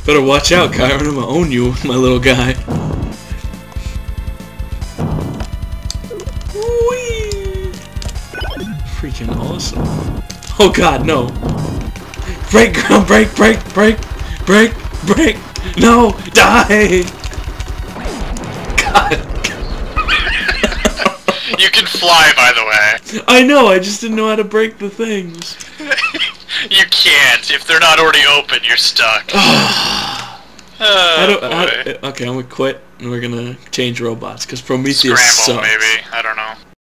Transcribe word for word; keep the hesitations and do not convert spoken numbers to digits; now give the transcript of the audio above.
Better watch out, Kyron. I'm gonna own you, my little guy. Whee! Freaking awesome. Oh god, no. Break, girl, break, break, break, break, break. No, die! God. You can fly, by the way. I know, I just didn't know how to break the things. You can't. If they're not already open, you're stuck. oh, I don't, boy. I, okay, I'm gonna quit, and we're gonna change robots, because Prometheus Scramble, sucks. maybe. I don't know.